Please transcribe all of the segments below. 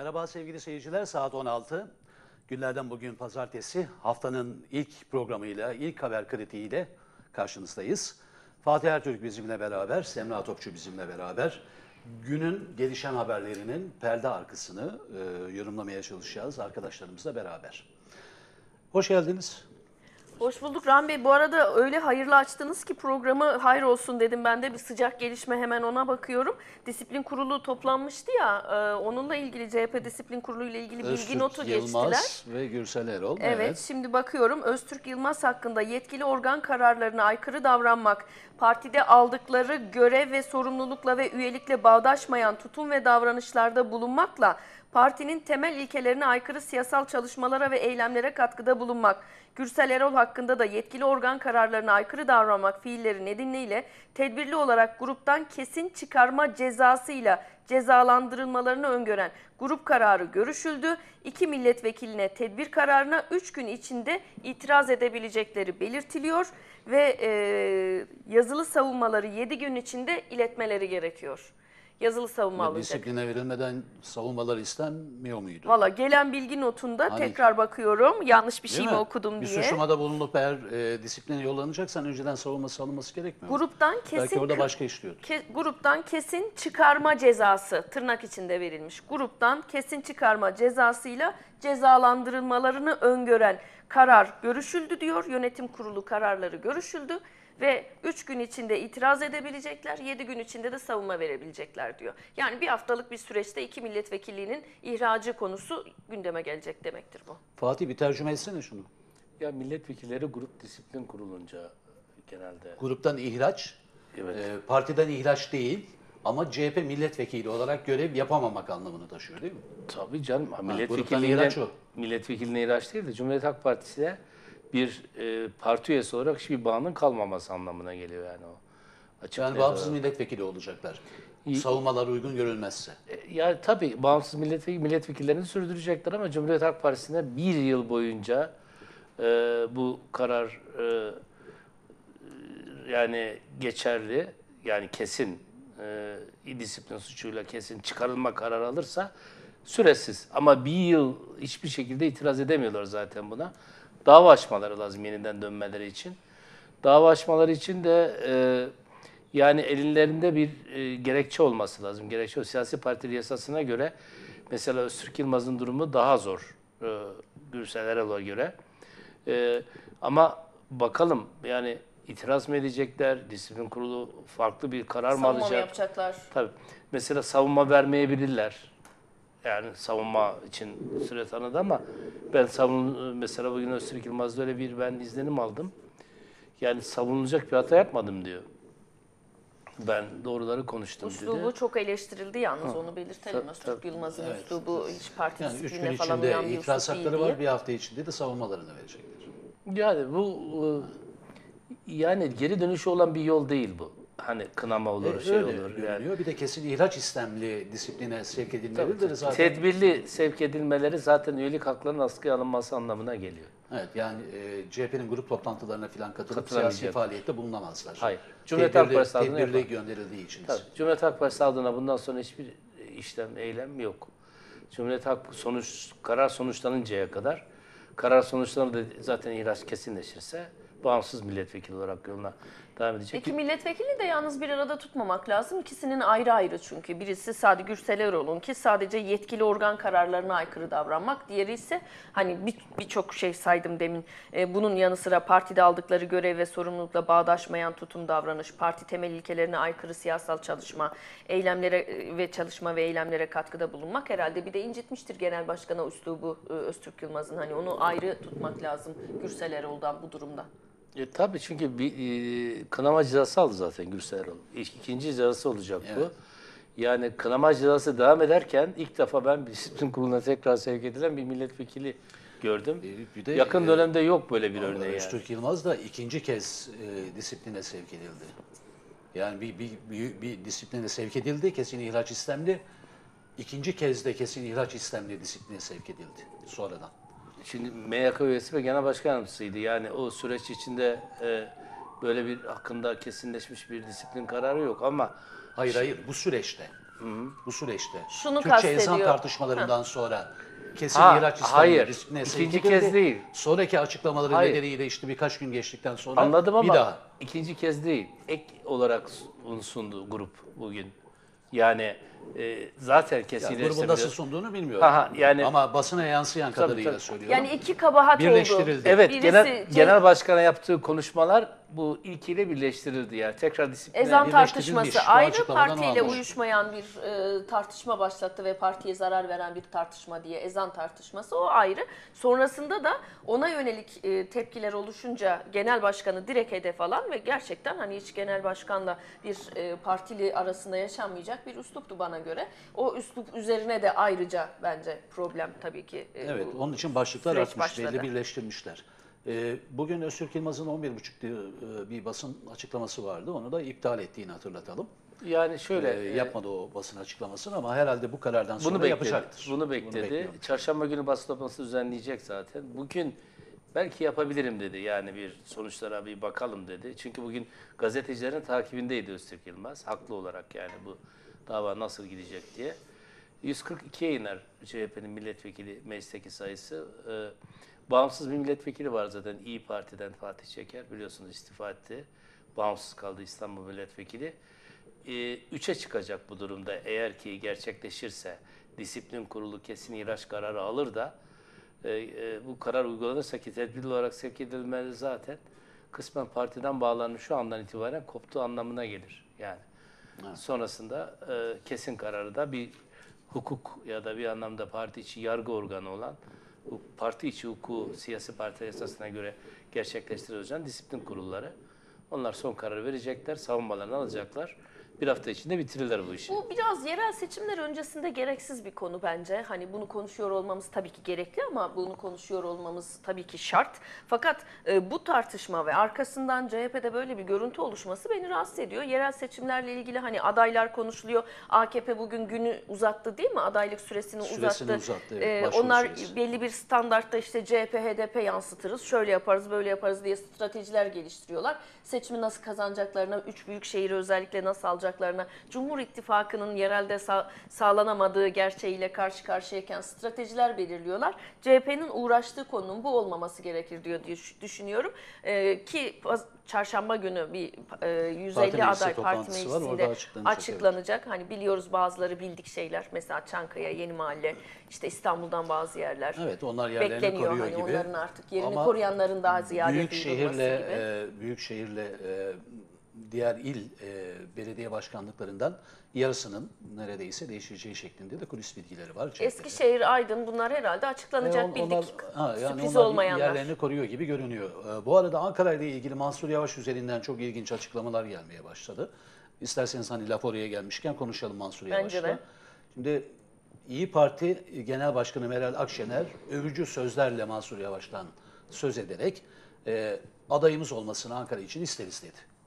Merhaba sevgili seyirciler, saat 16. Günlerden bugün pazartesi, haftanın ilk programıyla, ilk haber kritiğiyle karşınızdayız. Fatih Ertürk bizimle beraber, Semra Topçu bizimle beraber günün gelişen haberlerinin perde arkasını yorumlamaya çalışacağız arkadaşlarımızla beraber. Hoş geldiniz. Hoş bulduk Rahmi Bey. Bu arada öyle hayırlı açtınız ki programı hayır olsun dedim. Ben de bir sıcak gelişme hemen ona bakıyorum. Disiplin Kurulu toplanmıştı ya, onunla ilgili CHP Disiplin Kurulu ile ilgili bilgi notu geçtiler. Yılmaz ve Gürsel Erol. Evet, şimdi bakıyorum Öztürk Yılmaz hakkında yetkili organ kararlarına aykırı davranmak, partide aldıkları görev ve sorumlulukla ve üyelikle bağdaşmayan tutum ve davranışlarda bulunmakla partinin temel ilkelerine aykırı siyasal çalışmalara ve eylemlere katkıda bulunmak, Gürsel Erol hakkında da yetkili organ kararlarına aykırı davranmak fiilleri nedeniyle tedbirli olarak gruptan kesin çıkarma cezasıyla cezalandırılmalarını öngören grup kararı görüşüldü. 2 milletvekiline tedbir kararına 3 gün içinde itiraz edebilecekleri belirtiliyor ve yazılı savunmaları 7 gün içinde iletmeleri gerekiyor. Yazılı savunma alınacak. Disipline verilmeden savunmaları istenmiyor muydu? Valla gelen bilgi notunda tekrar bakıyorum. Yanlış bir şey mi okudum bir diye. Bir suçlamada bulunup eğer disipline yollanacaksan önceden savunması alınması gerekmiyor mu? Gruptan kesin, belki orada başka işliyordu. Gruptan kesin çıkarma cezası tırnak içinde verilmiş. Gruptan kesin çıkarma cezasıyla cezalandırılmalarını öngören karar görüşüldü diyor. Yönetim kurulu kararları görüşüldü. Ve 3 gün içinde itiraz edebilecekler, 7 gün içinde de savunma verebilecekler diyor. Yani bir haftalık bir süreçte 2 milletvekilliğinin ihracı konusu gündeme gelecek demektir bu. Fatih bir tercüme etsene şunu. Ya milletvekilleri grup disiplin kurulunca genelde. Gruptan ihraç, Evet. Partiden ihraç değil ama CHP milletvekili olarak görev yapamamak anlamını taşıyor değil mi? Tabii canım. gruptan ihraç o. Milletvekiline ihraç değil de Cumhuriyet Halk Partisi'ne bir parti üyesi olarak hiçbir bağının kalmaması anlamına geliyor yani o. Açık Yani bağımsız milletvekili olacaklar. Savunmalar uygun görülmezse. Ya tabii bağımsız milletvekillerini sürdürecekler ama Cumhuriyet Halk Partisi'ne bir yıl boyunca bu karar yani geçerli, yani kesin disiplin suçuyla kesin çıkarılma kararı alırsa süresiz. Ama bir yıl hiçbir şekilde itiraz edemiyorlar zaten buna. Dava açmaları lazım yeniden dönmeleri için. Dava açmaları için de yani ellerinde bir gerekçe olması lazım. Gerekçe o. Siyasi parti yasasına göre mesela Öztürk Yılmaz'ın durumu daha zor Gürsel Erol'a göre. Ama bakalım yani itiraz mı edecekler? Disiplin kurulu farklı bir karar mı alacak? Savunma mı yapacaklar? Tabii. Mesela savunma vermeyebilirler. Yani savunma için süre tanıdı ama ben mesela bugün Öztürk Yılmaz'da öyle bir izlenim aldım. Yani savunulacak bir hata yapmadım diyor. Ben doğruları konuştum dedi. Üslubu çok eleştirildi yalnız onu belirtelim. Öztürk Yılmaz'ın üslubu hiç parti Yani 3 gün disipline falan uyan içinde bir itiraz üslup değil hakları var, diye. bir hafta içinde de savunmalarını verecekler. Yani bu yani geri dönüşü olan bir yol değil bu. Hani kınama olur, şey öyle olur. görünüyor. Yani. Bir de kesin ihraç istemli disipline sevk edilmelidir zaten. Tedbirli sevk edilmeleri zaten üyelik haklarının askıya alınması anlamına geliyor. Evet yani CHP'nin grup toplantılarına falan katılıp siyasi Katılamayacak. faaliyette bulunamazlar. Hayır. Cumhuriyet Halk Partisi adına tedbirli yapar. gönderildiği için. Tabii. Cumhuriyet Halk Partisi adına bundan sonra hiçbir eylem yok. Cumhuriyet Halk karar sonuçlanıncaya kadar, karar sonuçları da zaten ihraç kesinleşirse bağımsız milletvekili olarak yoluna devam edecek. İki milletvekili de yalnız bir arada tutmamak lazım. İkisinin ayrı ayrı çünkü. Birisi sadece Gürsel Erol'un ki sadece yetkili organ kararlarına aykırı davranmak. Diğeri ise hani birçok şey saydım demin. Bunun yanı sıra partide aldıkları görev ve sorumlulukla bağdaşmayan tutum davranış, parti temel ilkelerine aykırı siyasal çalışma, çalışma ve eylemlere katkıda bulunmak herhalde bir de incitmiştir genel başkana üslubu Öztürk Yılmaz'ın. Hani onu ayrı tutmak lazım Gürsel Erol'dan bu durumda. Tabii çünkü bir kınama cezası aldı zaten Gürsel Erol. İkinci cezası olacak bu. Yani kınama cezası devam ederken ilk defa ben disiplin kuruluna tekrar sevk edilen bir milletvekili gördüm. Bir de, yakın dönemde yok böyle bir örneği. Öztürk Yılmaz da ikinci kez disipline sevk edildi. Yani bir disipline sevk edildi, kesin ihraç istemli. İkinci kez de kesin ihraç istemli disipline sevk edildi sonradan. Şimdi MYK üyesi ve genel başkan yardımcısıydı. Yani o süreç içinde böyle bir hakkında kesinleşmiş bir disiplin kararı yok ama... Hayır bu süreçte. bu süreçte. Şunu Türkçe ezan kastediyor. tartışmalarından sonra kesin Ha, ihraç İslam'ı hayır. disipline İkinci sevk kez edildi. değil. Sonraki açıklamaları Hayır. nedeniyle işte birkaç gün geçtikten sonra Anladım ama bir daha. ikinci kez değil. Ek olarak bunu sundu grup bugün. Yani zaten Yani kesinleşti. grubun nasıl sunduğunu bilmiyorum. Aha, yani- Ama basına yansıyan kadarıyla tabii. söylüyorum. Yani iki kabahat oldu. Birleştirildi. Evet, Birisi genel başkana yaptığı konuşmalar bu ilkiyle birleştirildi yani. Tekrar disipline. Ezan birleştirilmiş. tartışması Bu ayrı, açıklamadan partiyle o almış. uyuşmayan bir tartışma başlattı ve partiye zarar veren bir tartışma diye ezan tartışması, o ayrı. Sonrasında da ona yönelik tepkiler oluşunca genel başkanı direkt hedef alan ve gerçekten hani hiç genel başkanla bir partili arasında yaşanmayacak bir üsluptu bana göre. O üslup üzerine de ayrıca bence problem tabii ki. Evet, onun için başlıklar süreç artmış, başladı. belli birleştirmişler. Bugün Öztürk Yılmaz'ın 11.30'da bir basın açıklaması vardı. Onu da iptal ettiğini hatırlatalım. Yani şöyle Yapmadı o basın açıklamasını ama herhalde bu karardan sonra bunu bekledi. yapacaktır. Bunu bekledi. bekliyorum. Çarşamba günü basın toplantısı düzenleyecek zaten. Bugün belki yapabilirim dedi. Yani bir sonuçlara bir bakalım dedi. Çünkü bugün gazetecilerin takibindeydi Öztürk Yılmaz. Haklı olarak yani bu dava nasıl gidecek diye. 142'ye iner CHP'nin milletvekili meclisteki sayısı. Bağımsız bir milletvekili var zaten İyi Parti'den, Fatih Çeker. Biliyorsunuz istifa etti. Bağımsız kaldı İstanbul milletvekili. 3'e çıkacak bu durumda eğer ki gerçekleşirse, disiplin kurulu kesin ihraç kararı alır da bu karar uygulanırsa, ki tedbirli olarak sevk edilmeli zaten, kısmen partiden bağlanmış şu andan itibaren koptuğu anlamına gelir. Yani sonrasında kesin kararı da bir hukuk ya da bir anlamda parti içi yargı organı olan, parti içi hukuku siyasi parti esasına göre gerçekleştirilen disiplin kurulları, onlar son kararı verecekler, savunmalarını alacaklar. Bir hafta içinde bitirirler bu işi. Bu biraz yerel seçimler öncesinde gereksiz bir konu bence. Hani bunu konuşuyor olmamız tabii ki gerekli ama bunu konuşuyor olmamız tabii ki şart. Fakat bu tartışma ve arkasından CHP'de böyle bir görüntü oluşması beni rahatsız ediyor. Yerel seçimlerle ilgili hani adaylar konuşuluyor. AKP bugün günü uzattı değil mi? Adaylık süresini uzattı. Evet, başvuru onlar süresi. belli bir standartta işte CHP, HDP yansıtırız. Şöyle yaparız, böyle yaparız diye stratejiler geliştiriyorlar. Seçimi nasıl kazanacaklarına, 3 büyük şehri özellikle nasıl alacaklarına, Cumhur İttifakı'nın yerelde sağlanamadığı gerçeğiyle karşı karşıyayken stratejiler belirliyorlar. CHP'nin uğraştığı konunun bu olmaması gerekir diye düşünüyorum. Ki çarşamba günü bir 150 aday parti meclisinde açıklanacak. Hani biliyoruz bazıları bildik şeyler. Mesela Çankaya, Yeni Mahalle, işte İstanbul'dan bazı yerler. Evet, onlar yerlerini bekleniyor. koruyor Hani gibi. onların artık yerini Ama koruyanların daha ziyade büyük duyurulması şehirle, gibi. büyük şehirle diğer il belediye başkanlıklarından yarısının neredeyse değişeceği şeklinde de kulis bilgileri var. CHP'de. Eskişehir, Aydın bunlar herhalde açıklanacak bildik. Sürpriz onlar olmayanlar. yerlerini koruyor gibi görünüyor. Bu arada Ankara ile ilgili Mansur Yavaş üzerinden çok ilginç açıklamalar gelmeye başladı. İsterseniz hani laf oraya gelmişken konuşalım Mansur Bence Yavaş'la. de. Şimdi İyi Parti Genel Başkanı Meral Akşener övücü sözlerle Mansur Yavaş'tan söz ederek adayımız olmasını Ankara için isteriz dedi.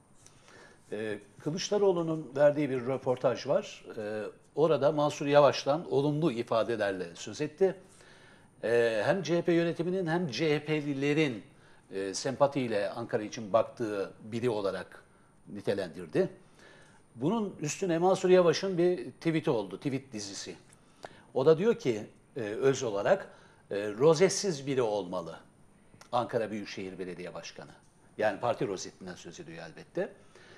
Kılıçdaroğlu'nun verdiği bir röportaj var. Orada Mansur Yavaş'tan olumlu ifadelerle söz etti. Hem CHP yönetiminin hem CHP'lilerin sempatiyle Ankara için baktığı biri olarak nitelendirdi. Bunun üstüne Mansur Yavaş'ın bir tweet'i oldu, tweet dizisi. O da diyor ki öz olarak rozetsiz biri olmalı Ankara Büyükşehir Belediye Başkanı. Yani parti rozetinden söz ediyor elbette.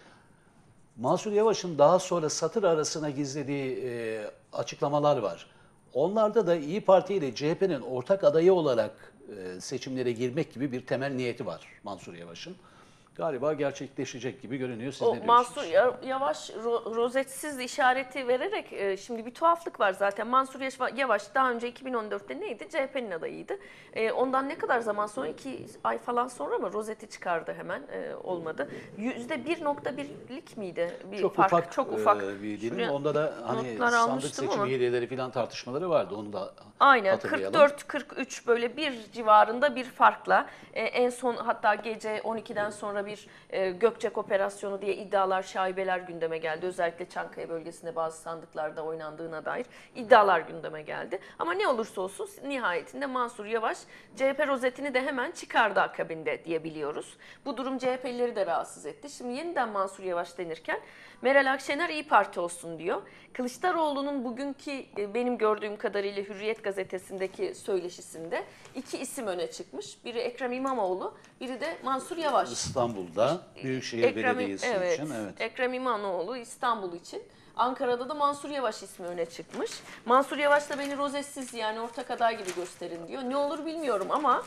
Mansur Yavaş'ın daha sonra satır arasına gizlediği açıklamalar var. Onlarda da İyi Parti ile CHP'nin ortak adayı olarak seçimlere girmek gibi bir temel niyeti var Mansur Yavaş'ın. Galiba gerçekleşecek gibi görünüyor. Siz ne diyorsunuz? Mansur Yavaş rozetsiz işareti vererek şimdi bir tuhaflık var zaten. Mansur Yavaş daha önce 2014'te neydi? CHP'nin adayıydı. Ondan ne kadar zaman sonra? 2 ay falan sonra mı? Rozeti çıkardı hemen. Olmadı. %1.1'lik miydi? Bir Çok fark. ufak, Çok ufak. bir dilim. Şuraya Onda da hani notlar sandık almıştım seçim ama. hileleri falan tartışmaları vardı. Onu da Aynen hatırlayalım. 44-43 böyle bir civarında bir farkla en son hatta gece 12'den sonra sonra bir Gökçek operasyonu diye iddialar, şaibeler gündeme geldi. Özellikle Çankaya bölgesinde bazı sandıklarda oynandığına dair iddialar gündeme geldi. Ama ne olursa olsun nihayetinde Mansur Yavaş CHP rozetini de hemen çıkardı akabinde diye biliyoruz. Bu durum CHP'lileri de rahatsız etti. Şimdi yeniden Mansur Yavaş denirken Meral Akşener İyi Parti olsun diyor. Kılıçdaroğlu'nun bugünkü benim gördüğüm kadarıyla Hürriyet gazetesindeki söyleşisinde iki isim öne çıkmış. Biri Ekrem İmamoğlu, biri de Mansur Yavaş. İstanbul'da Büyükşehir Belediyesi için. Evet. Ekrem İmamoğlu İstanbul için. Ankara'da da Mansur Yavaş ismi öne çıkmış. Mansur Yavaş da beni rozetsiz yani ortak aday gibi gösterin diyor. Ne olur bilmiyorum ama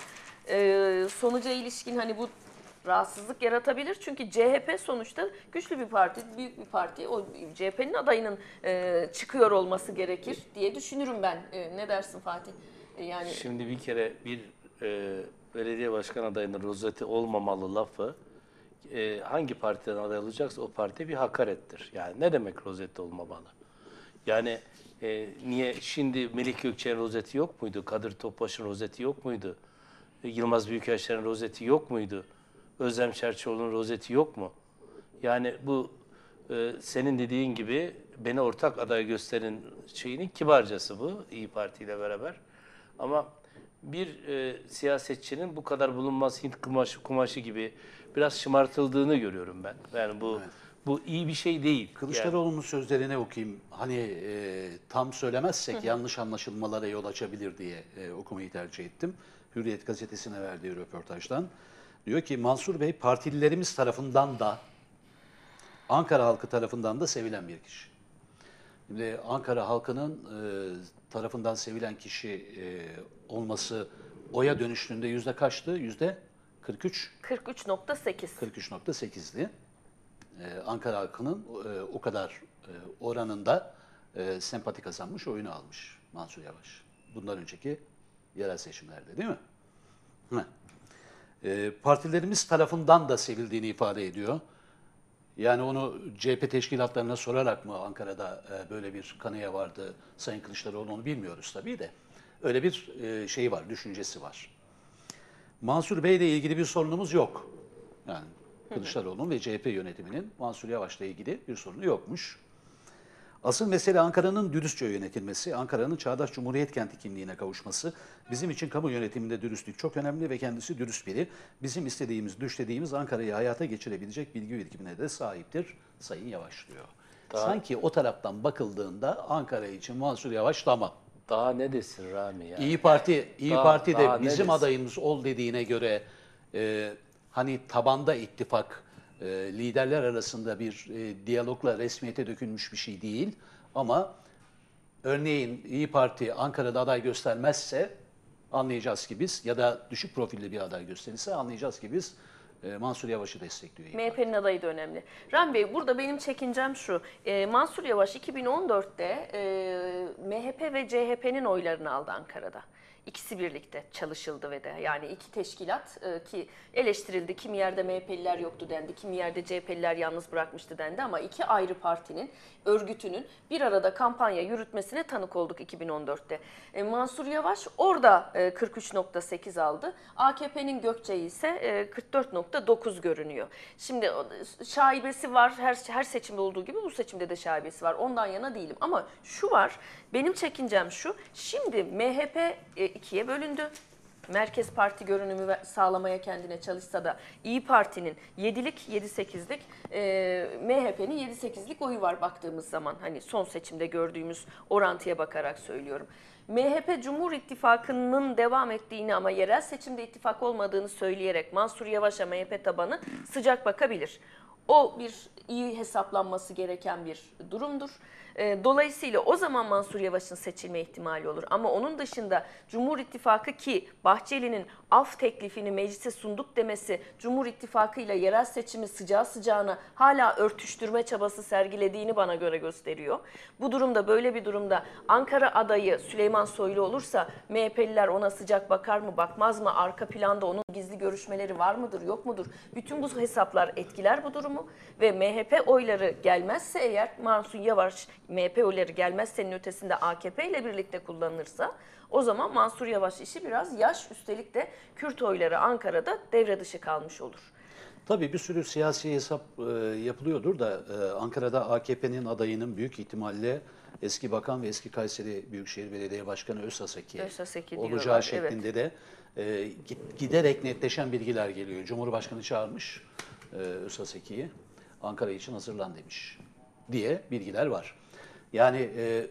sonuca ilişkin hani bu rahatsızlık yaratabilir. Çünkü CHP sonuçta güçlü bir parti, büyük bir parti. O CHP'nin adayının çıkıyor olması gerekir diye düşünürüm ben. Ne dersin Fatih? Yani Şimdi bir kere bir belediye başkan adayının rozeti olmamalı lafı hangi partiden aday olacaksa o parti bir hakarettir. Yani ne demek rozeti olmamalı? Yani niye şimdi Melih Gökçek'in rozeti yok muydu? Kadir Topbaş'ın rozeti yok muydu? Yılmaz Büyükelçilerin rozeti yok muydu? Özlem Çerçioğlu'nun rozeti yok mu? Yani bu senin dediğin gibi beni ortak aday gösterin şeyinin kibarcası bu İyi Parti ile beraber. Ama bir siyasetçinin bu kadar bulunmaz Hint kumaşı gibi biraz şımartıldığını görüyorum ben. Yani bu iyi bir şey değil. Kılıçdaroğlu'nun sözlerine okuyayım. Hani tam söylemezsek yanlış anlaşılmalara yol açabilir diye okumayı tercih ettim. Hürriyet gazetesine verdiği röportajdan. Diyor ki Mansur Bey partililerimiz tarafından da Ankara halkı tarafından da sevilen bir kişi. Şimdi Ankara halkının tarafından sevilen kişi olması oya dönüştüğünde yüzde kaçtı? Yüzde 43. 43.8. 43.8'di. Ankara halkının o kadar oranında sempati kazanmış, oyunu almış Mansur Yavaş. Bundan önceki yerel seçimlerde değil mi? Partilerimiz tarafından da sevildiğini ifade ediyor. Yani onu CHP teşkilatlarına sorarak mı Ankara'da böyle bir kanıya vardı Sayın Kılıçdaroğlu onu bilmiyoruz tabii de. Öyle bir şey var, düşüncesi var. Mansur Bey ile ilgili bir sorunumuz yok. Yani Kılıçdaroğlu'nun ve CHP yönetiminin Mansur Yavaş'la ilgili bir sorunu yokmuş. Asıl mesele Ankara'nın dürüstçe yönetilmesi, Ankara'nın çağdaş Cumhuriyet kenti kimliğine kavuşması. Bizim için kamu yönetiminde dürüstlük çok önemli ve kendisi dürüst biri. Bizim istediğimiz, düşlediğimiz Ankara'yı hayata geçirebilecek bilgi birikimine de sahiptir Sayın Yavaş diyor. Sanki o taraftan bakıldığında Ankara için Mansur Yavaş tamam. Daha ne desin Rami ya? İyi Parti de daha ne bizim desin? adayımız ol dediğine göre hani tabanda ittifak liderler arasında bir diyalogla resmiyete dökülmüş bir şey değil. Ama örneğin İyi Parti Ankara'da aday göstermezse anlayacağız ki biz ya da düşük profilli bir aday gösterirse anlayacağız ki biz Mansur Yavaş'ı destekliyor. İYİ Parti. MHP'nin adayı da önemli. Ram Bey burada benim çekincem şu. Mansur Yavaş 2014'te MHP ve CHP'nin oylarını aldı Ankara'da. İkisi birlikte çalışıldı ve de yani iki teşkilat ki eleştirildi. Kimi yerde MHP'liler yoktu dendi, kimi yerde CHP'liler yalnız bırakmıştı dendi ama iki ayrı partinin, örgütünün bir arada kampanya yürütmesine tanık olduk 2014'te. Mansur Yavaş orada 43.8 aldı. AKP'nin Gökçe'yi ise 44.9 görünüyor. Şimdi şaibesi var, her seçimde olduğu gibi bu seçimde de şaibesi var. Ondan yana değilim ama şu var, benim çekincem şu, şimdi MHP ikiye bölündü. Merkez Parti görünümü sağlamaya kendine çalışsa da İyi Parti'nin 7'lik, 7-8'lik, MHP'nin 7-8'lik oyu var baktığımız zaman. Hani son seçimde gördüğümüz orantıya bakarak söylüyorum. MHP Cumhur İttifakı'nın devam ettiğini ama yerel seçimde ittifak olmadığını söyleyerek Mansur Yavaş'a MHP tabanı sıcak bakabilir. O bir iyi hesaplanması gereken bir durumdur. Dolayısıyla o zaman Mansur Yavaş'ın seçilme ihtimali olur. Ama onun dışında Cumhur İttifakı ki Bahçeli'nin af teklifini meclise sunduk demesi Cumhur İttifakı ile yerel seçimi sıcağı sıcağına hala örtüştürme çabası sergilediğini bana göre gösteriyor. Bu durumda böyle bir durumda Ankara adayı Süleyman Soylu olursa MHP'liler ona sıcak bakar mı bakmaz mı? Arka planda onun gizli görüşmeleri var mıdır yok mudur? Bütün bu hesaplar etkiler bu durumu ve MHP oyları gelmezse eğer Mansur Yavaş MHP oyları gelmezsenin ötesinde AKP ile birlikte kullanılırsa o zaman Mansur Yavaş işi biraz yaş üstelik de Kürt oyları Ankara'da devre dışı kalmış olur. Tabii bir sürü siyasi hesap yapılıyordur da Ankara'da AKP'nin adayının büyük ihtimalle eski bakan ve eski Kayseri Büyükşehir Belediye Başkanı Özaseki Özaseki olacağı diyorlar, şeklinde de giderek netleşen bilgiler geliyor. Cumhurbaşkanı çağırmış Özaseki'yi, Ankara için hazırlan demiş diye bilgiler var. Yani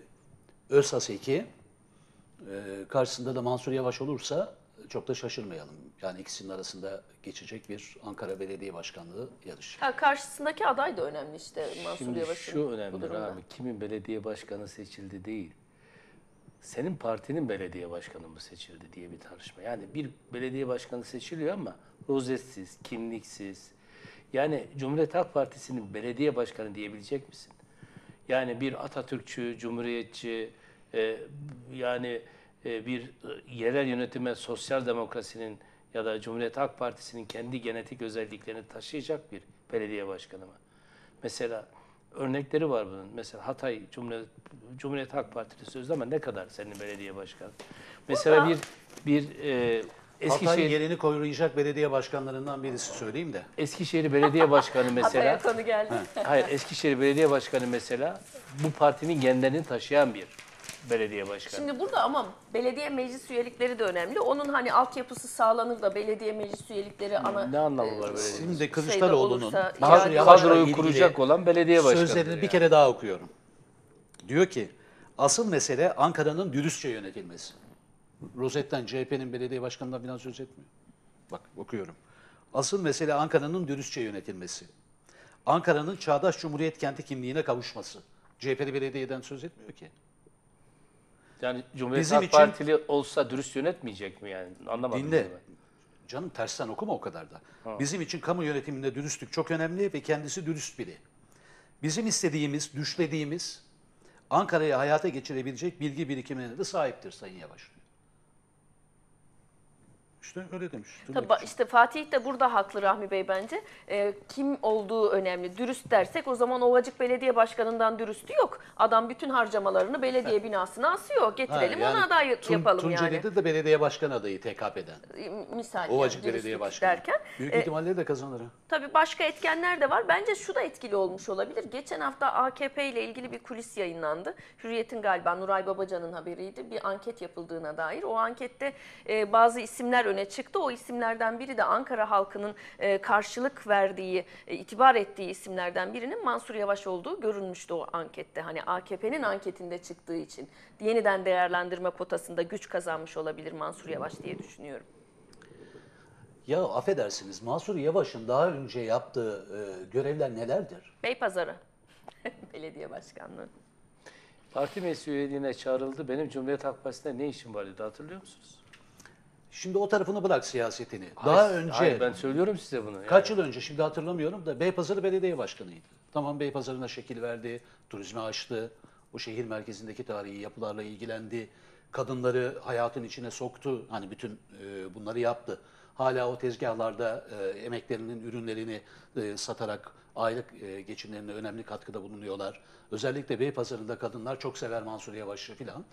Özaseki karşısında da Mansur Yavaş olursa çok da şaşırmayalım. Yani ikisinin arasında geçecek bir Ankara Belediye Başkanlığı yarışı. Ha, karşısındaki aday da önemli işte Mansur Şimdi Yavaş'ın şu bu önemli durumda. Rami, kimin belediye başkanı seçildi değil. Senin partinin belediye başkanı mı seçildi diye bir tartışma. Yani bir belediye başkanı seçiliyor ama rozetsiz, kimliksiz. Yani Cumhuriyet Halk Partisi'nin belediye başkanı diyebilecek misin? Yani bir Atatürkçü, Cumhuriyetçi, yani bir yerel yönetime sosyal demokrasinin ya da Cumhuriyet Halk Partisi'nin kendi genetik özelliklerini taşıyacak bir belediye başkanı mı? Mesela örnekleri var bunun. Mesela Hatay Cumhuriyet Halk Partisi sözde ama ne kadar senin belediye başkanı? Mesela bir Hatay Eskişehir yerini koruyacak belediye başkanlarından birisi söyleyeyim de. Eskişehir Belediye Başkanı mesela. Hatay'a konu geldi. Hayır, Eskişehir Belediye Başkanı mesela bu partinin genlerini taşıyan bir belediye başkanı. Şimdi burada ama belediye meclis üyelikleri de önemli. Onun hani altyapısı sağlanır da belediye meclis üyelikleri ana Ne anlamı var böyle? Şimdi Kılıçdaroğlu'nun olursa Mansur yani Yavaş'la Kadroyu ilgili kuracak olan belediye başkanı. sözlerini bir kere daha okuyorum. Diyor ki, asıl mesele Ankara'nın dürüstçe yönetilmesi. Rozet'ten CHP'nin belediye başkanından falan söz etmiyor. Bak okuyorum. Asıl mesele Ankara'nın dürüstçe yönetilmesi. Ankara'nın çağdaş cumhuriyet kenti kimliğine kavuşması. CHP'li belediyeden söz etmiyor ki. Yani Cumhuriyet Bizim Halk için- Partili olsa dürüst yönetmeyecek mi yani? Anlamadım. Dinle. bunu Canım tersten okuma o kadar da. Bizim için kamu yönetiminde dürüstlük çok önemli ve kendisi dürüst biri. Bizim istediğimiz, düşlediğimiz Ankara'yı hayata geçirebilecek bilgi birikimine de sahiptir Sayın Yavaş. İşte öyle demiş. Tabii işte Fatih de burada haklı Rahmi Bey bence. Kim olduğu önemli. Dürüst dersek o zaman Ovacık Belediye Başkanı'ndan dürüstü yok. Adam bütün harcamalarını belediye binasına asıyor. Getirelim ona aday yapalım yani. Tunceli'de de belediye başkan adayı TKP'den. Misal Ovacık yani, Belediye dürüstlük Başkanı. derken. Büyük ihtimalle de kazanır. Ha. Tabii başka etkenler de var. Bence şu da etkili olmuş olabilir. Geçen hafta AKP ile ilgili bir kulis yayınlandı. Hürriyet'in galiba Nuray Babacan'ın haberiydi. Bir anket yapıldığına dair. O ankette bazı isimler öne çıktı. O isimlerden biri de Ankara halkının karşılık verdiği, itibar ettiği isimlerden birinin Mansur Yavaş olduğu görülmüştü o ankette. Hani AKP'nin anketinde çıktığı için yeniden değerlendirme potasında güç kazanmış olabilir Mansur Yavaş diye düşünüyorum. Ya affedersiniz Mansur Yavaş'ın daha önce yaptığı görevler nelerdir? Beypazarı belediye başkanlığı. Parti meclis üyeliğine çağrıldı. Benim Cumhuriyet Halk Partisi'nde ne işim vardı hatırlıyor musunuz? Şimdi o tarafını bırak siyasetini. Daha önce Hayır, ben söylüyorum size bunu. kaç yıl önce şimdi hatırlamıyorum da Beypazarı Belediye Başkanı'ydı. Tamam Beypazarı'na şekil verdi, turizme açtı, o şehir merkezindeki tarihi yapılarla ilgilendi, kadınları hayatın içine soktu, hani bütün bunları yaptı. Hala o tezgahlarda emeklerinin ürünlerini satarak aylık geçimlerine önemli katkıda bulunuyorlar. Özellikle Beypazarı'nda kadınlar çok sever Mansur Yavaş'ı filan.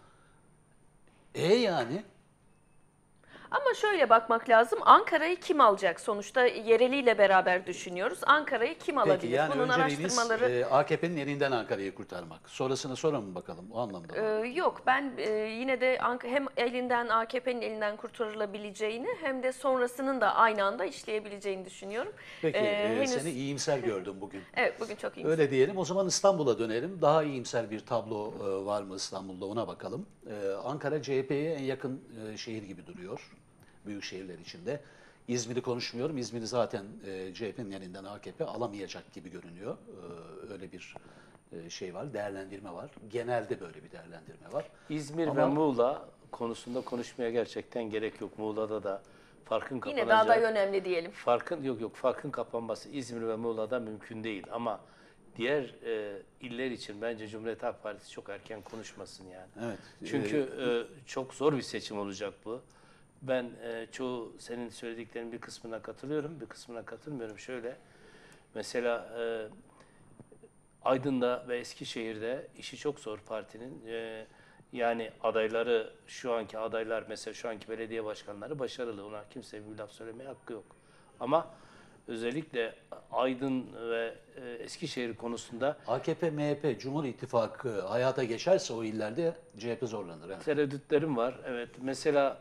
Yani Ama şöyle bakmak lazım. Ankara'yı kim alacak? Sonuçta yereliyle beraber düşünüyoruz. Ankara'yı kim alabilir? peki yani Bunun önceliğiniz araştırmaları AKP'nin elinden Ankara'yı kurtarmak. Sonrasına sonra mı bakalım o anlamda mı? yok. Ben yine de hem AKP'nin elinden kurtarılabileceğini hem de sonrasının da aynı anda işleyebileceğini düşünüyorum. Peki Henüz seni iyimser gördüm bugün. evet bugün çok iyi. Öyle diyelim. O zaman İstanbul'a dönelim. Daha iyimser bir tablo var mı İstanbul'da ona bakalım. Ankara CHP'ye en yakın şehir gibi duruyor. Büyük şehirler içinde. İzmir'i konuşmuyorum. İzmir'i zaten CHP'nin elinden AKP alamayacak gibi görünüyor. Öyle bir şey var, değerlendirme var. Genelde böyle bir değerlendirme var. İzmir Ama- ve Muğla konusunda konuşmaya gerçekten gerek yok. Muğla'da da farkın Yine kapanacağı... de aday önemli diyelim. Farkın kapanması İzmir ve Muğla'da mümkün değil ama diğer iller için bence Cumhuriyet Halk Partisi çok erken konuşmasın yani. Evet. Çünkü çok zor bir seçim olacak bu. Ben çoğu senin söylediklerinin bir kısmına katılıyorum, bir kısmına katılmıyorum. Şöyle, mesela Aydın'da ve Eskişehir'de işi çok zor partinin. Yani adayları, şu anki adaylar mesela şu anki belediye başkanları başarılı. Ona kimse bir laf söylemeye hakkı yok. Ama özellikle Aydın ve Eskişehir konusunda AKP, MHP, Cumhur İttifakı hayata geçerse o illerde CHP zorlanır. Evet. tereddütlerim var. Evet, mesela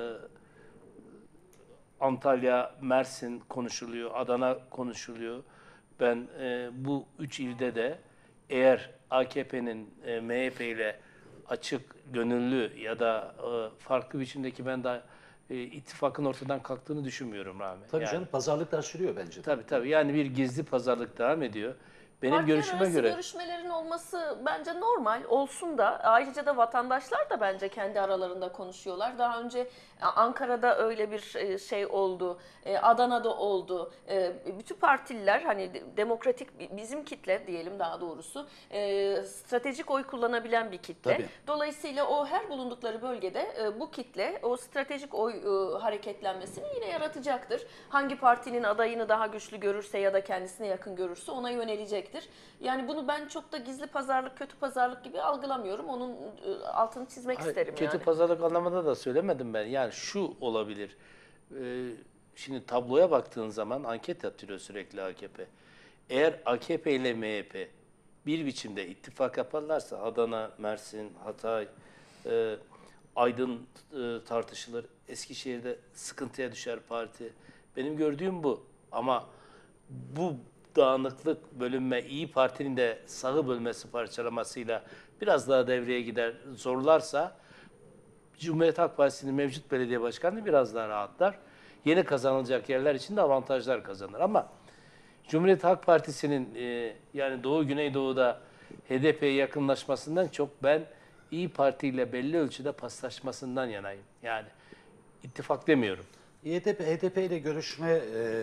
Antalya, Mersin konuşuluyor, Adana konuşuluyor. Ben bu üç ilde de eğer AKP'nin MHP ile açık, gönüllü ya da farklı biçimdeki ben de ittifakın ortadan kalktığını düşünmüyorum Rami. Tabii Yani, canım, pazarlıklar sürüyor bence de. tabii. Yani bir gizli pazarlık devam ediyor. Benim Partiler görüşüme arası göre görüşmelerin olması bence normal olsun da ayrıca da vatandaşlar da bence kendi aralarında konuşuyorlar. Daha önce Ankara'da öyle bir şey oldu, Adana'da oldu. Bütün partililer hani demokratik bizim kitle diyelim daha doğrusu stratejik oy kullanabilen bir kitle. Tabii. Dolayısıyla o her bulundukları bölgede bu kitle o stratejik oy hareketlenmesini yine yaratacaktır. Hangi partinin adayını daha güçlü görürse ya da kendisine yakın görürse ona yönelecektir. Yani bunu ben çok da gizli pazarlık, kötü pazarlık gibi algılamıyorum. Onun altını çizmek isterim kötü yani. pazarlık anlamında da söylemedim ben. Yani şu olabilir. Şimdi tabloya baktığın zaman anket yaptırıyor sürekli AKP. Eğer AKP ile MHP bir biçimde ittifak yaparlarsa Adana, Mersin, Hatay, Aydın tartışılır. Eskişehir'de sıkıntıya düşer parti. Benim gördüğüm bu. Ama bu dağınıklık, bölünme, İyi Parti'nin de sağı bölmesi, parçalamasıyla biraz daha devreye gider, zorlarsa Cumhuriyet Halk Partisi'nin mevcut belediye başkanı biraz daha rahatlar. Yeni kazanılacak yerler için de avantajlar kazanır. Ama Cumhuriyet Halk Partisi'nin yani Doğu Güneydoğu'da HDP'ye yakınlaşmasından çok ben İyi Parti ile belli ölçüde paslaşmasından yanayım. Yani ittifak demiyorum. HDP ile görüşme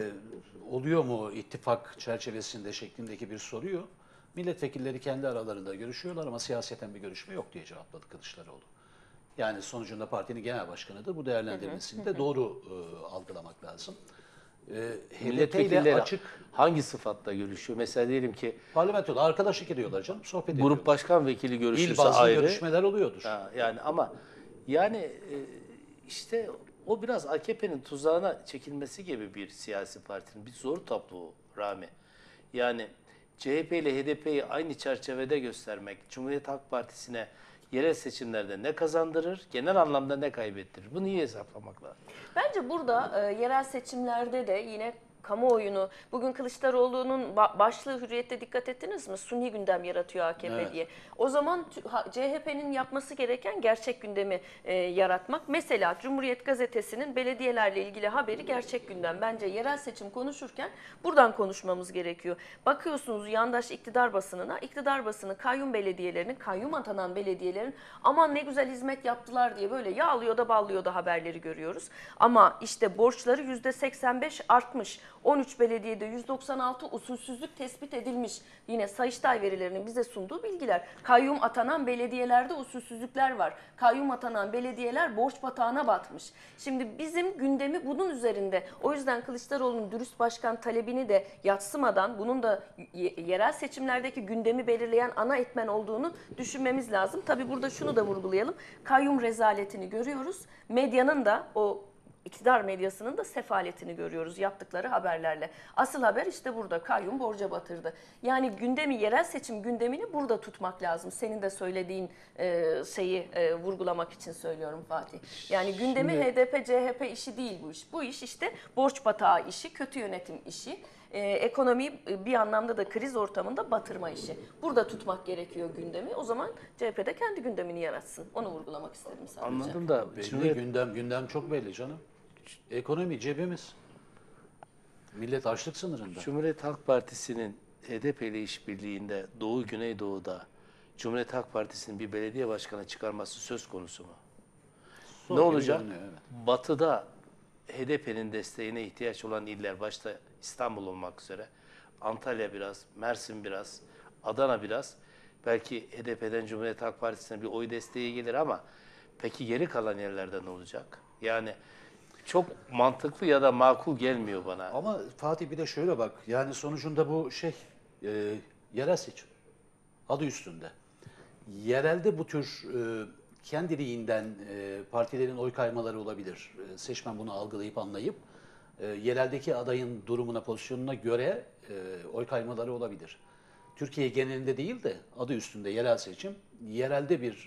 oluyor mu ittifak çerçevesinde şeklindeki bir soruyor. Milletvekilleri kendi aralarında görüşüyorlar ama siyaseten bir görüşme yok diye cevapladı Kılıçdaroğlu. Yani sonucunda partinin genel başkanıdır. Bu değerlendirmesini de doğru algılamak lazım. HDP ile Milletvekilleri açık hangi sıfatla görüşüyor? Mesela diyelim ki parlamentoda arkadaşlık ediyorlar canım, sohbet ediyorlar. grup başkan vekili İl görüşürse bazlı ayrı. görüşmeler oluyordur. Ha, yani ama yani işte o biraz AKP'nin tuzağına çekilmesi gibi bir siyasi partinin bir zor tablo Rami. Yani CHP ile HDP'yi aynı çerçevede göstermek, Cumhuriyet Halk Partisi'ne yerel seçimlerde ne kazandırır, genel anlamda ne kaybettirir? Bunu iyi hesaplamak lazım. Bence burada yerel seçimlerde de yine kamuoyunu, bugün Kılıçdaroğlu'nun başlığı Hürriyet'te dikkat ettiniz mi? Suni gündem yaratıyor AKP Evet. diye. O zaman CHP'nin yapması gereken gerçek gündemi yaratmak. Mesela Cumhuriyet Gazetesi'nin belediyelerle ilgili haberi gerçek gündem. Bence yerel seçim konuşurken buradan konuşmamız gerekiyor. Bakıyorsunuz yandaş iktidar basınına, iktidar basını kayyum belediyelerinin, kayyum atanan belediyelerin aman ne güzel hizmet yaptılar diye böyle yağlıyor da ballıyor da haberleri görüyoruz. Ama işte borçları %85 artmış. 13 belediyede 196 usulsüzlük tespit edilmiş. Yine Sayıştay verilerinin bize sunduğu bilgiler. Kayyum atanan belediyelerde usulsüzlükler var. Kayyum atanan belediyeler borç batağına batmış. Şimdi bizim gündemi bunun üzerinde. O yüzden Kılıçdaroğlu'nun dürüst başkan talebini de yadsımadan bunun da yerel seçimlerdeki gündemi belirleyen ana etmen olduğunu düşünmemiz lazım. Tabii burada şunu da vurgulayalım. Kayyum rezaletini görüyoruz. Medyanın da o İktidar medyasının da sefaletini görüyoruz yaptıkları haberlerle. Asıl haber işte burada, kayyum borca batırdı. Yani gündemi, yerel seçim gündemini burada tutmak lazım. Senin de söylediğin şeyi vurgulamak için söylüyorum Fatih. Yani gündemi HDP, CHP işi değil bu iş. Bu iş işte borç batağı işi, kötü yönetim işi. Ekonomiyi bir anlamda da kriz ortamında batırma işi. Burada tutmak gerekiyor gündemi. O zaman CHP de kendi gündemini yaratsın. Onu vurgulamak istedim sadece. Anladım da Belli, gündem çok belli canım. Ekonomi cebimiz. Millet açlık sınırında. Cumhuriyet Halk Partisi'nin HDP ile işbirliğinde Doğu Güneydoğu'da Cumhuriyet Halk Partisi'nin bir belediye başkanı çıkarması söz konusu mu? Zor Ne gibi olacak? görünüyor, evet. Batı'da HDP'nin desteğine ihtiyaç olan iller, başta İstanbul olmak üzere, Antalya biraz, Mersin biraz, Adana biraz, belki HDP'den Cumhuriyet Halk Partisi'ne bir oy desteği gelir ama peki geri kalan yerlerde ne olacak? Yani çok mantıklı ya da makul gelmiyor bana. Ama Fatih bir de şöyle bak. Yani sonucunda bu yerel seçim. Adı üstünde. Yerelde bu tür kendiliğinden partilerin oy kaymaları olabilir. Seçmen bunu algılayıp anlayıp yereldeki adayın durumuna, pozisyonuna göre oy kaymaları olabilir. Türkiye genelinde değil de adı üstünde yerel seçim, yerelde bir